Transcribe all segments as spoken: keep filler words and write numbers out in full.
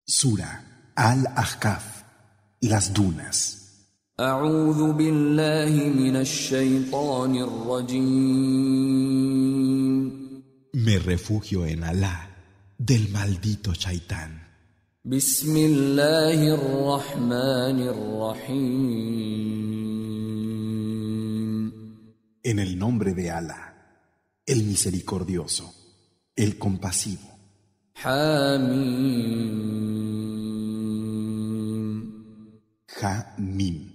Sura Al-Ahqaf, las dunas. أعوذ بالله من الشيطان الرجيم. Me refugio en Alá del maldito Shaitán. بسم الله الرحمن الرحيم. En el nombre de Alá, el misericordioso, el compasivo. حميم. Ha-Mim.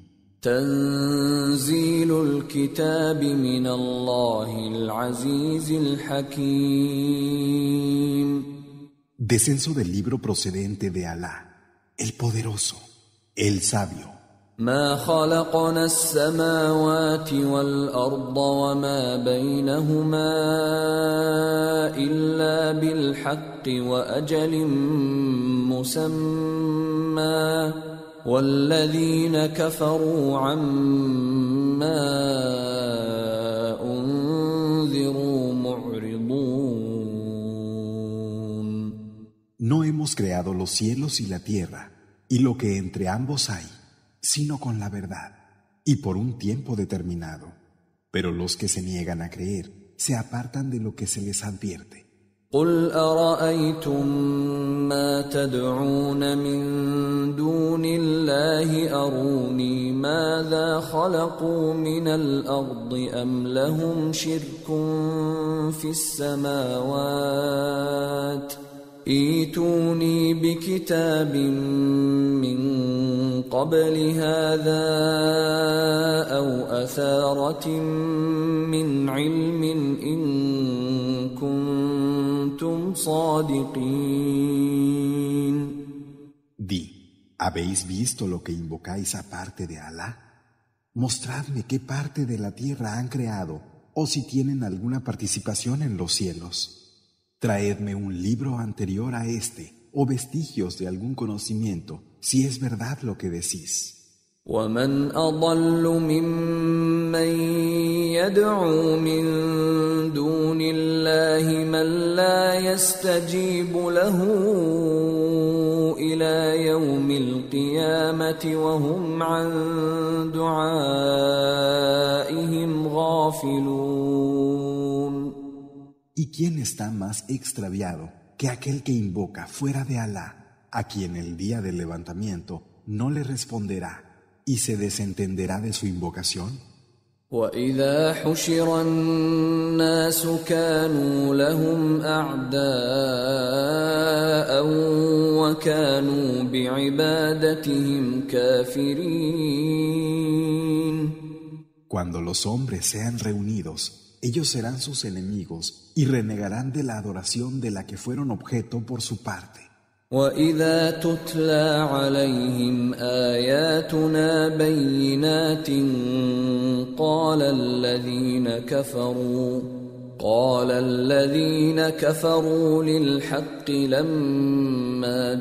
تنزيل الكتاب من الله العزيز الحكيم. Descenso del libro procedente de Alá, el poderoso, el sabio. ما خلقنا السماوات والأرض وما بينهما إلا بالحق وأجل مسمى والذين كفروا عما أنذروا معرضون. No hemos creado los cielos y la tierra y lo que entre ambos hay, sino con la verdad y por un tiempo determinado. Pero los que se niegan a creer se apartan de lo que se les advierte. قل أرأيتم ما تدعون من دون الله أروني ماذا خلقوا من الأرض أم لهم شرك في السماوات ائتوني بكتاب من قبل هذا أو أثارة من علم إن كنتم صادقين. Di, ¿habéis visto lo que invocáis aparte de Alá? Mostradme qué parte de la tierra han creado o si tienen alguna participación en los cielos. Traedme un libro anterior a este o vestigios de algún conocimiento, si es verdad lo que decís. ومن أضل ممن يدعو من دون الله من لا يستجيب له إلى يوم القيامة وهم عن دعائهم غافلون. ¿Y quién está más extraviado que aquel que invoca fuera de Alá, a quien el día del levantamiento no le responderá y se desentenderá de su invocación? وَإِذَا حُشِرَ النَّاسُ كَانُوا لَهُمْ أَعْدَاءً وَكَانُوا بِعِبَادَتِهِمْ كَافِرِينَ. Cuando los hombres sean reunidos, ellos serán sus enemigos y renegarán de la adoración de la que fueron objeto por su parte. وَإِذَا تُتْلَى عَلَيْهِمْ آيَاتُنَا بَيِّنَاتٍ قَالَ الَّذِينَ كَفَرُوا قَالَ الَّذِينَ كَفَروا لِلْحَقِّ لَمَّا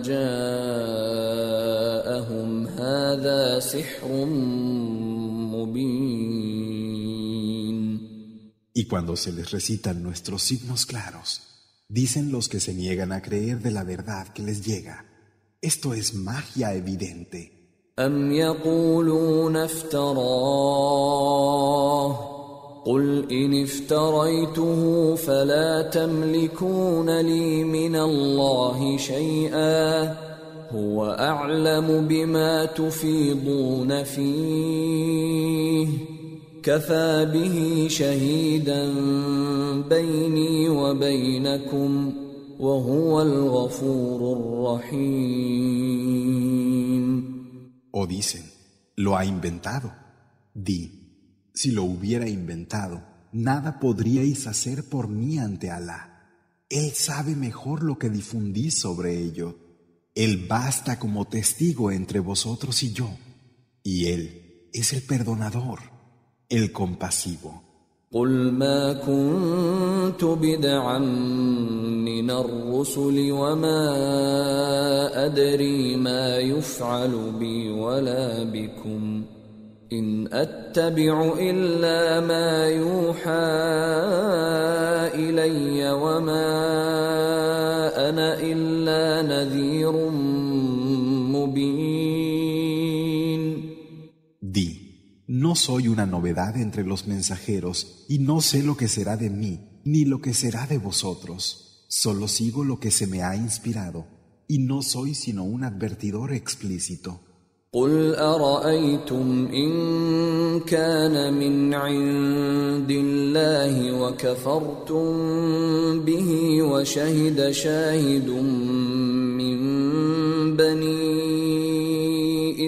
جَاءَهُمْ هَذَا سِحْرٌ مُبِينٌ. Y cuando se les recitan nuestros signos claros, dicen los que se niegan a creer de la verdad que les llega: esto es magia evidente. أَمْ يَقُولُونَ افْتَرَاهُ قُلْ إِنِ افْتَرَيْتُهُ فَلَا تَمْلِكُونَ لِي مِنَ اللَّهِ شَيْئًا هُوَ أَعْلَمُ بِمَا تُفِيضُونَ فِيهِ كفى به شهيدا بيني وبينكم وهو الغفور الرحيم. O dicen, lo ha inventado. Di, si lo hubiera inventado, nada podríais hacer por mí ante Alá. Él sabe mejor lo que difundís sobre ello. Él basta como testigo entre vosotros y yo. Y Él es el perdonador, el compasivo. قل ما كنت بدعا من الرسل وما أدري ما يفعل بي ولا بكم إن أتبع إلا ما يوحى إلي وما أنا إلا نذير مبين. Di, no soy una novedad entre los mensajeros y no sé lo que será de mí ni lo que será de vosotros. Solo sigo lo que se me ha inspirado y no soy sino un advertidor explícito. قل أرأيتم إن كان من عند الله وكفرتم به وشهد شاهد من بني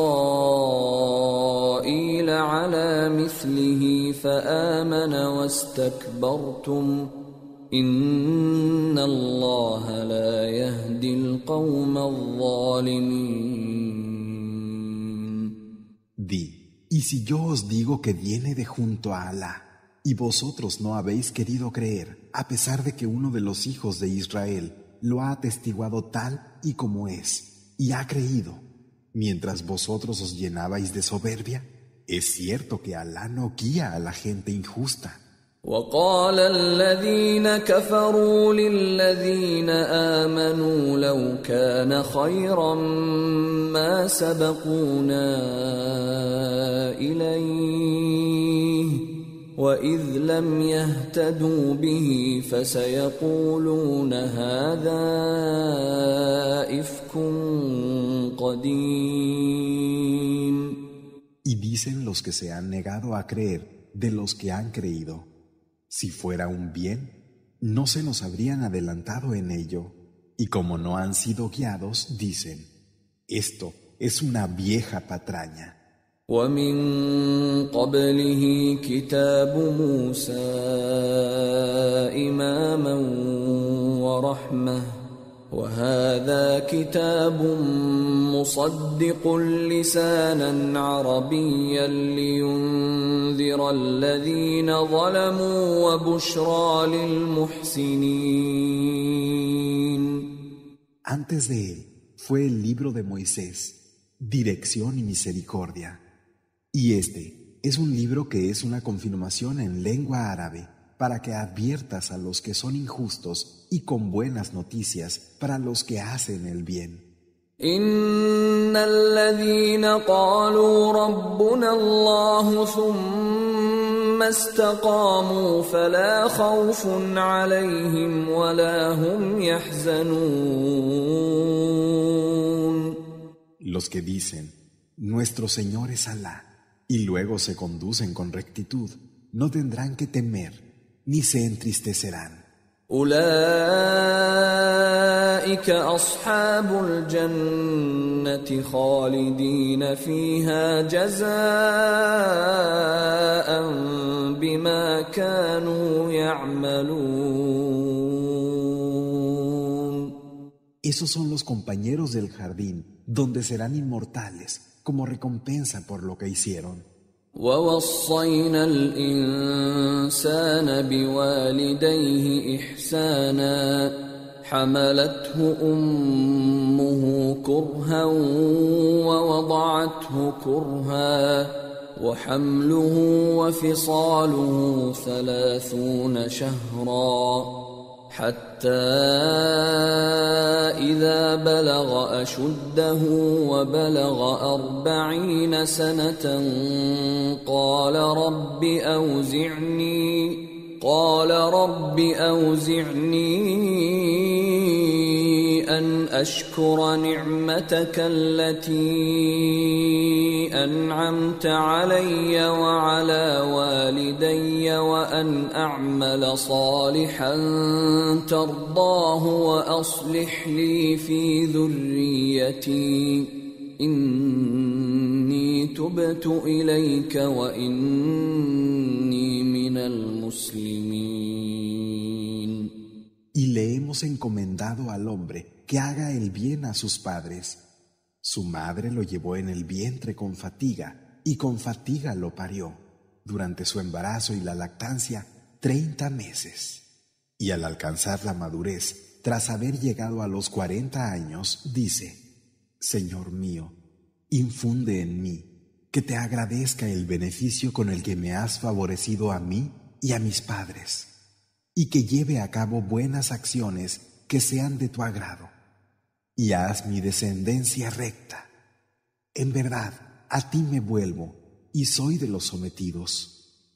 إسرائيل على مثله فآمن واستكبرتم إن الله لا يهدي القوم الظالمين. Di, y si yo os digo que viene de junto a Alá, y vosotros no habéis querido creer, a pesar de que uno de los hijos de Israel lo ha atestiguado tal y como es, y ha creído, mientras vosotros os llenabais de soberbia, es cierto que Alá no guía a la gente injusta. وقال الذين كفروا للذين آمنوا لو كان خيرا ما سبقونا إليه وإذ لم يهتدوا به فسيقولون هذا إفك قديم. Y dicen los que se han negado a creer de los que han creído: si fuera un bien, no se nos habrían adelantado en ello. Y como no han sido guiados, dicen: esto es una vieja patraña. ومن قبله كتاب موسى إماما ورحمة وهذا كتاب مصدق لسانا عربيا لينذر الذين ظلموا وبشرى للمحسنين. Antes de él fue el libro de Moisés, dirección y misericordia. Y este es un libro que es una confirmación en lengua árabe para que adviertas a los que son injustos y con buenas noticias para los que hacen el bien. إن الذين قالوا ربنا الله ثم استقاموا فلا خوف عليهم ولا هم يحزنون. Los que dicen: nuestro Señor es Alá, y luego se conducen con rectitud, no tendrán que temer ni se entristecerán. أولئك أصحاب الجنة خالدين فيها جزاء بما كانوا يعملون. Esos son los compañeros del jardín, donde serán inmortales, como recompensa por lo que hicieron. ووصينا الإنسان بوالديه إحسانا حملته أمه كرها ووضعته كرها وحمله وفصاله ثلاثون شهرا حتى إذا بلغ أشده وبلغ أربعين سنة قال رب أوزعني قال رب أوزعني أن أشكر نعمتك التي أنعمت علي وعلى والدي وأن أعمل صالحا ترضاه وأصلح لي في ذريتي إني تبت إليك وإني من المسلمين. Y le hemos encomendado al hombre que haga el bien a sus padres. Su madre lo llevó en el vientre con fatiga y con fatiga lo parió. Durante su embarazo y la lactancia, treinta meses. Y al alcanzar la madurez, tras haber llegado a los cuarenta años, dice: Señor mío, infunde en mí, que te agradezca el beneficio con el que me has favorecido a mí y a mis padres, y que lleve a cabo buenas acciones que sean de tu agrado, y haz mi descendencia recta. En verdad, a ti me vuelvo y soy de los sometidos.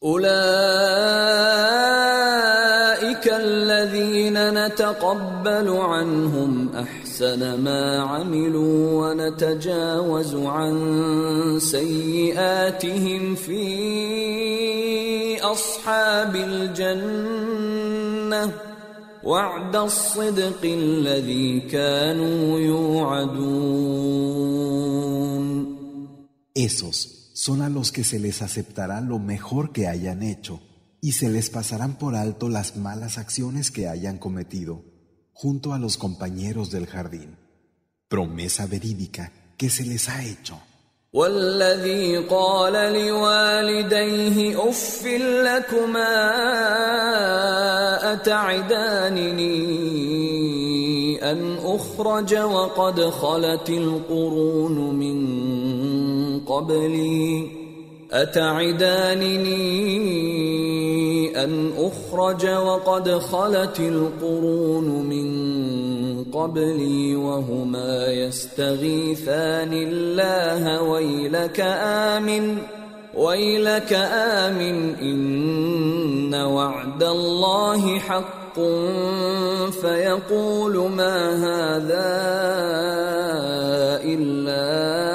أولئك الذين نتقبل عنهم أحسن ما عملوا ونتجاوز عن سيئاتهم في أصحاب الجنة وعد الصدق الذي كانوا يوعدون. Esos son a los que se les aceptará lo mejor que hayan hecho y se les pasarán por alto las malas acciones que hayan cometido, junto a los compañeros del jardín. Promesa verídica que se les ha hecho. والذي قال لوالديه أف لكما أتعدانني أن أخرج وقد خلت القرون من قبلي أتعدانني أن أخرج وقد خلت القرون من قبلي وهما يستغيثان الله ويلك آمن ويلك آمن إن وعد الله حق فيقول ما هذا إلا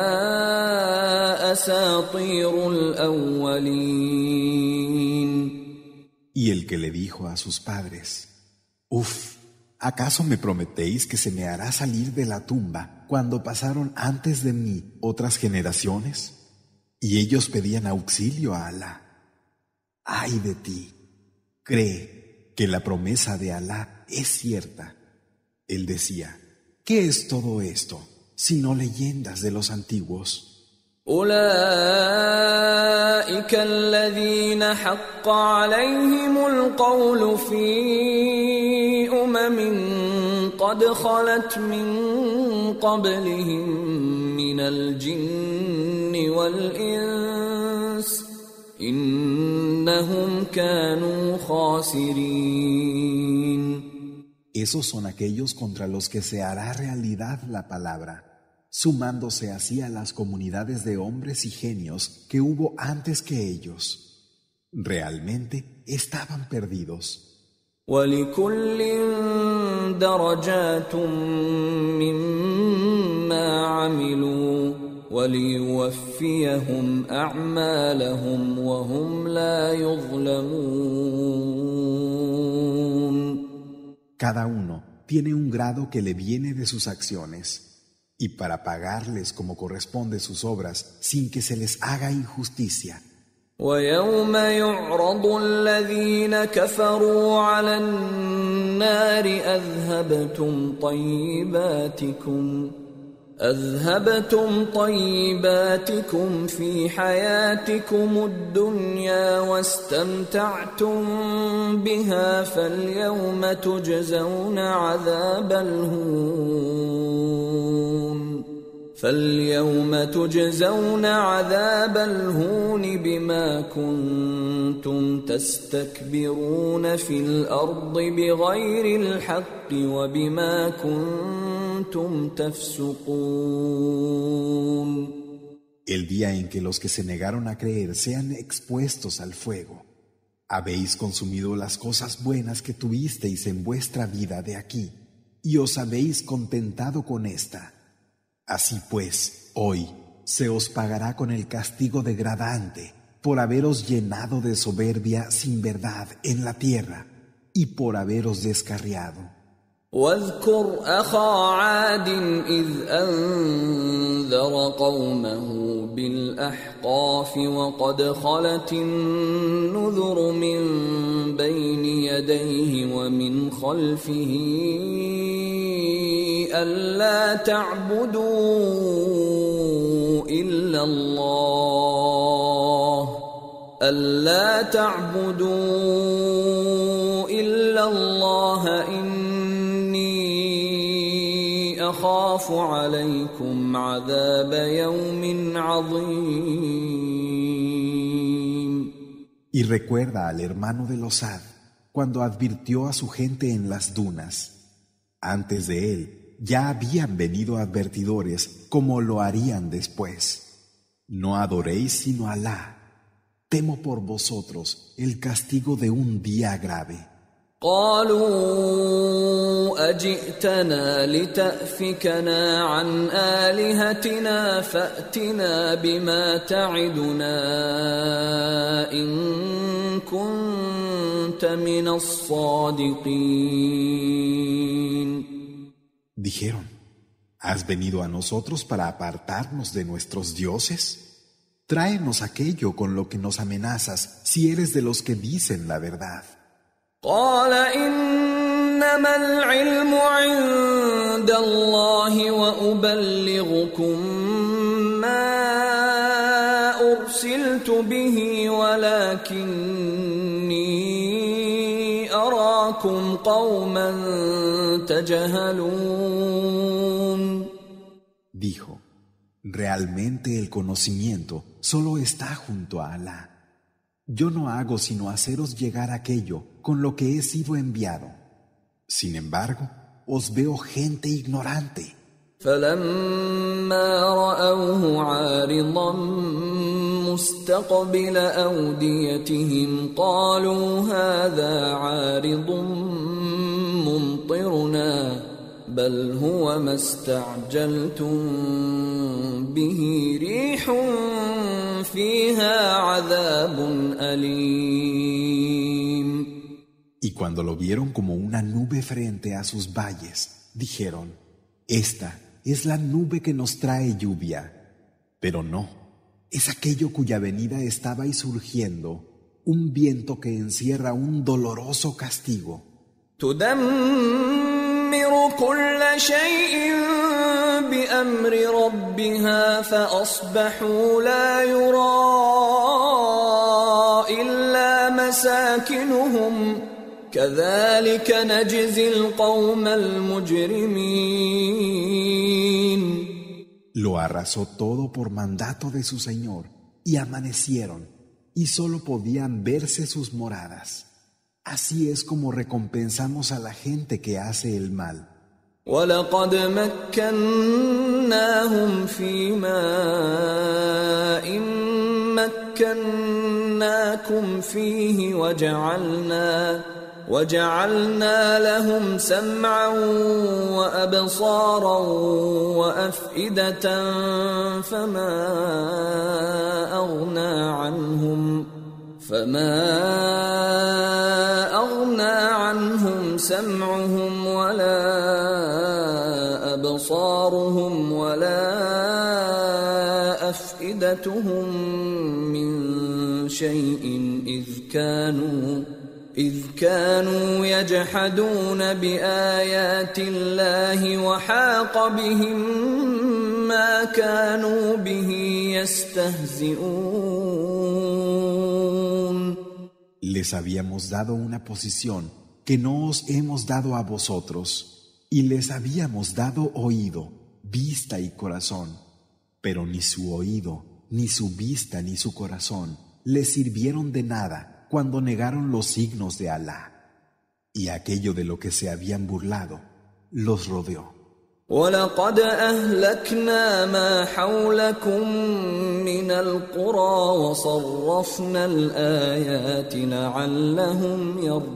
أساطير الأولين. Y el que le dijo a sus padres: Uf, ¿acaso me prometéis que se me hará salir de la tumba cuando pasaron antes de mí otras generaciones? Y ellos pedían auxilio a Alá. ¡Ay de ti! Cree que la promesa de Alá es cierta. Él decía: ¿qué es todo esto sino leyendas de los antiguos? أولئك الذين حق عليهم القول في أمم قد خلت من قبلهم من الجن والإنس إنهم كانوا خاسرين. Esos son aquellos contra los que se hará realidad la palabra, sumándose así a las comunidades de hombres y genios que hubo antes que ellos. Realmente estaban perdidos. وَلِكُلٍّ دَرَجَاتٌ مِّمَّا عَمِلُوا وَلِيُوَفِّيَهُمْ أَعْمَالَهُمْ وَهُمْ لَا يُظْلَمُونَ. Cada uno tiene un grado que le viene de sus acciones, y para pagarles como corresponde sus obras sin que se les haga injusticia. وَيَوْمَ يُعْرَضُ الَّذِينَ كَفَرُوا عَلَى النَّارِ أَذْهَبْتُمْ طَيِّبَاتِكُمْ أَذْهَبْتُمْ طَيِّبَاتِكُمْ فِي حَيَاتِكُمُ الدُّنْيَا وَاسْتَمْتَعْتُمْ بِهَا فَالْيَوْمَ تُجْزَوْنَ عَذَابَ الْهُونِ فَالْيَوْمَ تُجْزَوْنَ عَذَابَ الْهُونِ بِمَا كُنتُمْ تَسْتَكْبِرُونَ فِي الْأَرْضِ بِغَيْرِ الْحَقِّ وَبِمَا كُنتُمْ تَفْسُقُونَ. El día en que los que se negaron a creer sean expuestos al fuego. Habéis consumido las cosas buenas que tuvisteis en vuestra vida de aquí, y os habéis contentado con esta. Así pues, hoy se os pagará con el castigo degradante por haberos llenado de soberbia sin verdad en la tierra y por haberos descarriado. واذكر أخا عاد إذ أنذر قومه بالأحقاف وقد خلت النذر من بين يديه ومن خلفه ألا تعبدوا إلا الله ألا تعبدوا إلا الله إني أخاف أخاف عليكم عذاب يوم عظيم. Y recuerda al hermano de Losad cuando advirtió a su gente en las dunas. Antes de él ya habían venido advertidores como lo harían después. No adoréis sino a Alá. Temo por vosotros el castigo de un día grave. قالوا أجئتنا لتأفكنا عن آلهتنا فأتنا بما تعدنا إن كنت من الصادقين. Dijeron, ¿has venido a nosotros para apartarnos de nuestros dioses? Tráenos aquello con lo que nos amenazas si eres de los que dicen la verdad. قال إنما العلم عند الله وأبلغكم ما أرسلت به ولكني أراكم قوما تجهلون. Dijo, realmente el conocimiento solo está junto a Alá. Yo no hago sino haceros llegar aquello con lo que he sido enviado. Sin embargo, os veo gente ignorante. فلما رأوه عارضا مستقبل أوديتهم قالوا هذا عارض ممطرنا بل هو ما استعجلتم به ريح فيها عذاب أليم. Y cuando lo vieron como una nube frente a sus valles, dijeron, esta es la nube que nos trae lluvia. Pero no, es aquello cuya venida estaba y surgiendo, un viento que encierra un doloroso castigo. تدمر كل شيء بأمر ربها فأصبحوا لا يرى إلا مساكنهم كذلك نجزي القوم المجرمين. Lo arrasó todo por mandato de su Señor, y amanecieron, y solo podían verse sus moradas. Así es como recompensamos a la gente que hace el mal. وَلَقَدْ مَكَّنَّاهُمْ فِي مَاءٍ مَكَّنَّاكُمْ فِيهِ وَجَعَلْنَا وَجَعَلْنَا لَهُمْ سَمْعًا وَأَبْصَارًا وَأَفْئِدَةً فَمَا أَغْنَى عَنْهُمْ فَمَا أَغْنَى عَنْهُمْ سَمْعُهُمْ وَلَا أَبْصَارُهُمْ وَلَا أَفْئِدَتُهُمْ مِنْ شَيْءٍ إِذْ كَانُوا إِذْ كَانُوا يَجْحَدُونَ بِآيَاتِ اللَّهِ وَحَاقَ بِهِمْ مَا كَانُوا بِهِ يَسْتَهْزِئُونَ. Les habíamos dado una posición que no os hemos dado a vosotros, y les habíamos dado oído, vista y corazón, pero ni su oído, ni su vista, ni su corazón les sirvieron de nada cuando negaron los signos de Alá, y aquello de lo que se habían burlado los rodeó. وَلَقَدْ أَهْلَكْنَا مَا حَوْلَكُمْ مِنَ الْقُرَى وَصَرَّفْنَا الْآيَاتِ لَعَلَّهُمْ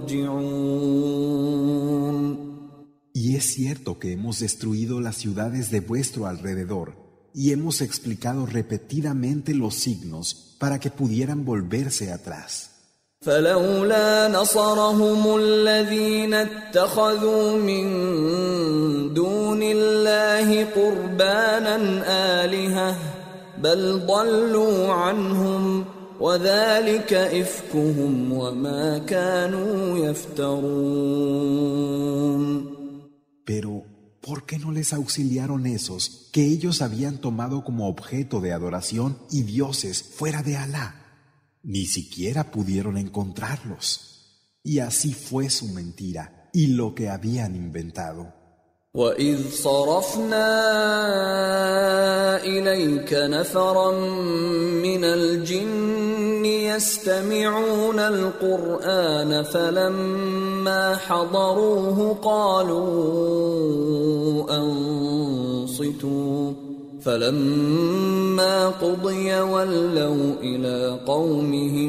يَرْجِعُونَ. Y es cierto que hemos destruido las ciudades de vuestro alrededor y hemos explicado repetidamente los signos para que pudieran volverse atrás. فلولا نصرهم الذين اتخذوا من دون الله قربانا آلهة بل ضلوا عنهم وذلك إفكهم وما كانوا يفترون. Pero, ¿por qué no les auxiliaron esos que ellos habían tomado como objeto de adoración y dioses fuera de Alá? Ni siquiera pudieron encontrarlos. Y así fue su mentira y lo que habían inventado. وَإِذْ صَرَفْنَا إِلَيْكَ نَفَرًا مِنَ الْجِنِّ يَسْتَمِعُونَ الْقُرْآنَ فَلَمَّا حَضَرُوهُ قَالُوا أَنصِتُوا فَلَمَّا قُضِيَ وَلَّوْا إِلَى قَوْمِهِمْ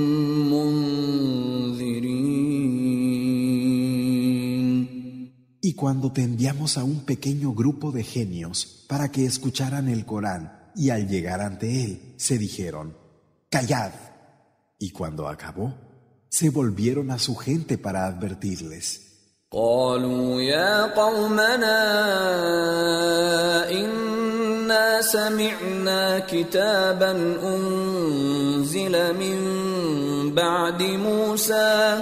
Y cuando te enviamos a un pequeño grupo de genios para que escucharan el Corán y al llegar ante él se dijeron, ¡callad! Y cuando acabó, se volvieron a su gente para advertirles. قالوا يا قومنا إنا سمعنا كتابا أنزل من بعد موسى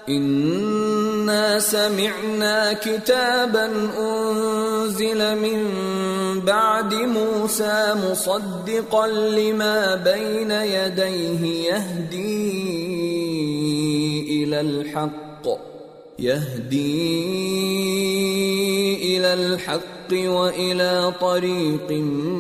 إنا سمعنا كتابا أنزل من بعد موسى مصدقا لما بين يديه يهدي إلى الحق يهدي إلى الحق وإلى طريق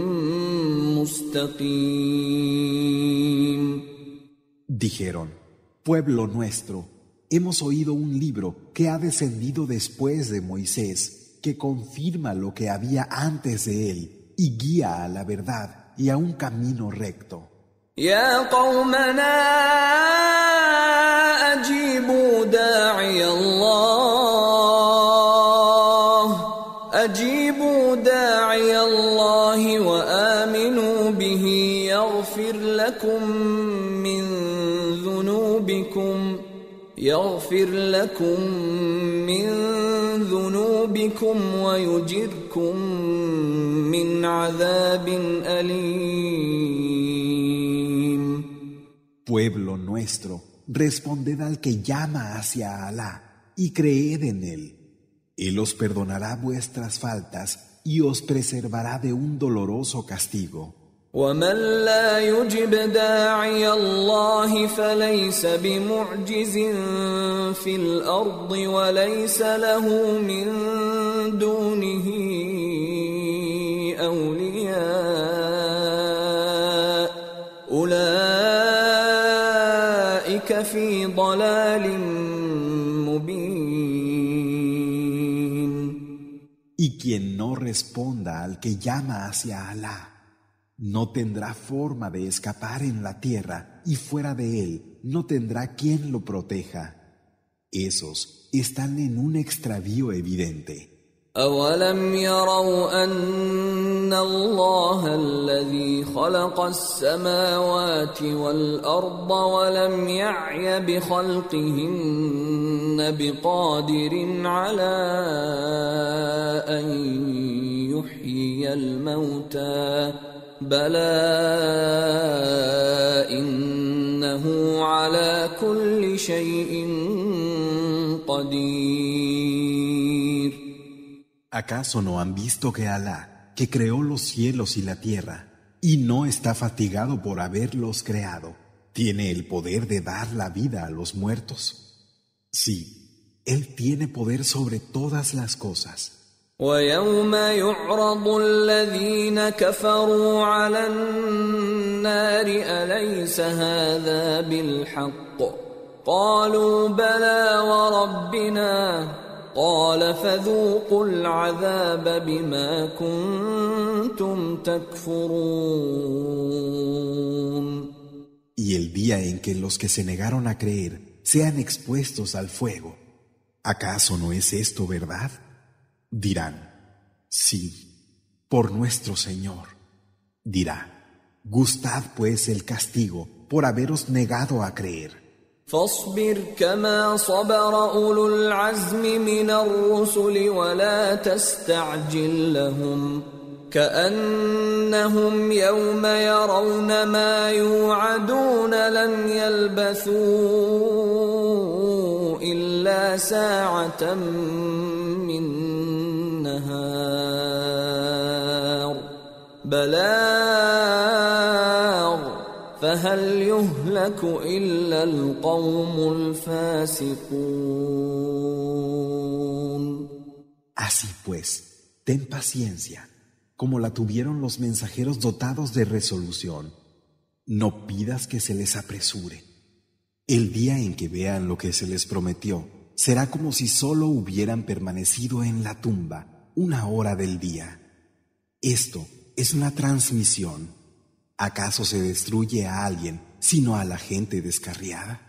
مستقيم. Dijeron, pueblo nuestro, hemos oído un libro que ha descendido después de Moisés, que confirma lo que había antes de él y guía a la verdad y a un camino recto. يا قومنا أجيبوا داعي الله أجيبوا داعي الله وآمنوا به يغفر لكم من ذنوبكم يغفر لكم من ذنوبكم ويجركم من عذاب أليم. Pueblo nuestro, responded al que llama hacia Alá y creed en él. Él os perdonará vuestras faltas y os preservará de un doloroso castigo. ومن لا يجب داعي الله فليس بمعجز في الأرض وليس له من دونه أولياء أولئك في ضلال مبين. Y quien no responda al que llama hacia Alá no tendrá forma de escapar en la tierra y fuera de él no tendrá quien lo proteja. Esos están en un extravío evidente. أَوَلَمْ يَرَوْا أَنَّ اللَّهَ الَّذِي خَلَقَ السَّمَاوَاتِ وَالْأَرْضَ وَلَمْ يَعْيَ بِخَلْقِهِنَّ بِقَادِرٍ عَلَىٰ أَن يُحْيِيَ الْمَوْتَىٰ بَلَىٰ إِنَّهُ عَلَىٰ كُلِّ شَيْءٍ قَدِيرٌ. ¿Acaso no han visto que Alá, que creó los cielos y la tierra, y no está fatigado por haberlos creado, tiene el poder de dar la vida a los muertos? Sí, Él tiene poder sobre todas las cosas. وَيَوْمَ يُعْرَضُ الَّذِينَ كَفَرُوا عَلَى النَّارِ أَلَيْسَ هَذَا بِالْحَقِّ قَالُوا بَلَى وَرَبِّنَا قال فذوقوا العذاب بما كنتم تكفرون. Y el día en que los que se negaron a creer sean expuestos al fuego, ¿acaso no es esto verdad? Dirán, sí, por nuestro Señor. Dirá, gustad pues el castigo por haberos negado a creer. فاصبر كما صبر أولو العزم من الرسل ولا تستعجل لهم كأنهم يوم يرون ما يوعدون لم يلبثوا إلا ساعة من نهار بلاغ فهل يهلك إلا القوم الفاسقون. Así pues, ten paciencia, como la tuvieron los mensajeros dotados de resolución. No pidas que se les apresure. El día en que vean lo que se les prometió será como si solo hubieran permanecido en la tumba una hora del día. Esto es una transmisión. ¿Acaso se destruye a alguien sino a la gente descarriada?